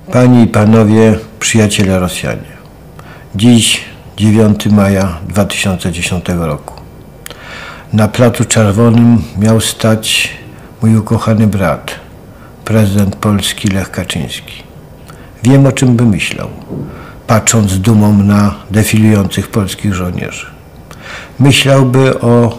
Panie i Panowie, przyjaciele Rosjanie. Dziś 9 maja 2010 roku. Na Placu Czerwonym miał stać mój ukochany brat, prezydent Polski Lech Kaczyński. Wiem, o czym by myślał, patrząc z dumą na defilujących polskich żołnierzy. Myślałby o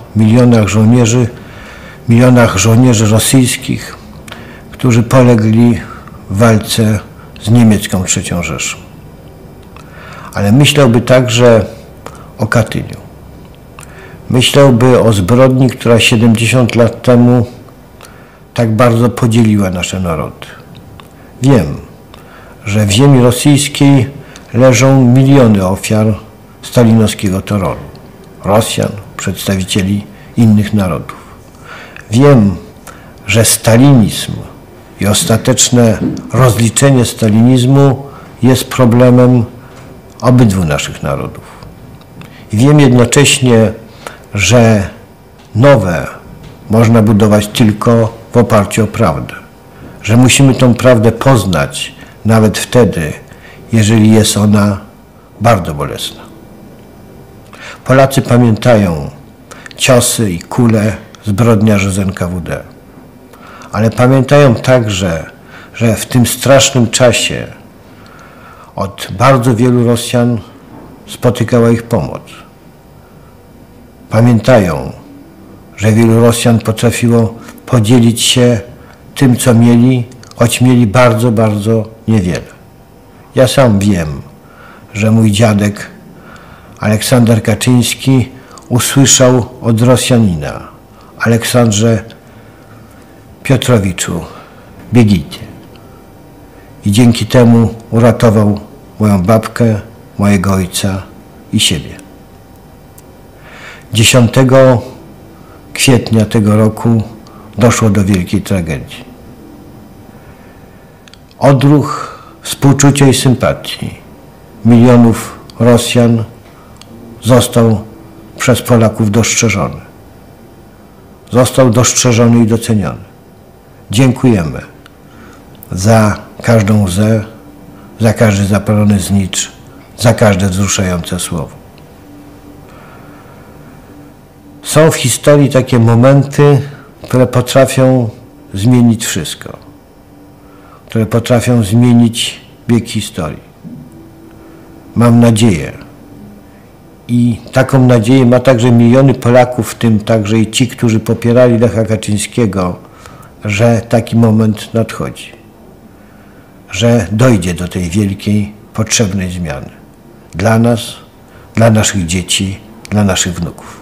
milionach żołnierzy rosyjskich, którzy polegli w walce z niemiecką III Rzeszą. Ale myślałby także o Katyniu. Myślałby o zbrodni, która 70 lat temu tak bardzo podzieliła nasze narody. Wiem, że w ziemi rosyjskiej leżą miliony ofiar stalinowskiego terroru. Rosjan, przedstawicieli innych narodów. Wiem, że stalinizm i ostateczne rozliczenie stalinizmu jest problemem obydwu naszych narodów. I wiem jednocześnie, że nowe można budować tylko w oparciu o prawdę. Że musimy tą prawdę poznać nawet wtedy, jeżeli jest ona bardzo bolesna. Polacy pamiętają ciosy i kule zbrodniarzy z NKWD. Ale pamiętają także, że w tym strasznym czasie od bardzo wielu Rosjan spotykała ich pomoc. Pamiętają, że wielu Rosjan potrafiło podzielić się tym, co mieli, choć mieli bardzo, bardzo niewiele. Ja sam wiem, że mój dziadek Aleksander Kaczyński usłyszał od Rosjanina, Aleksandrze Piotrowiczu, biegnijcie. I dzięki temu uratował moją babkę, mojego ojca i siebie. 10 kwietnia tego roku doszło do wielkiej tragedii. Odruch współczucia i sympatii milionów Rosjan został przez Polaków dostrzeżony. Został dostrzeżony i doceniony. Dziękujemy za każdą łzę, za każdy zapalony znicz, za każde wzruszające słowo. Są w historii takie momenty, które potrafią zmienić wszystko, które potrafią zmienić bieg historii. Mam nadzieję i taką nadzieję ma także miliony Polaków, w tym także i ci, którzy popierali Lecha Kaczyńskiego, że taki moment nadchodzi, że dojdzie do tej wielkiej, potrzebnej zmiany dla nas, dla naszych dzieci, dla naszych wnuków.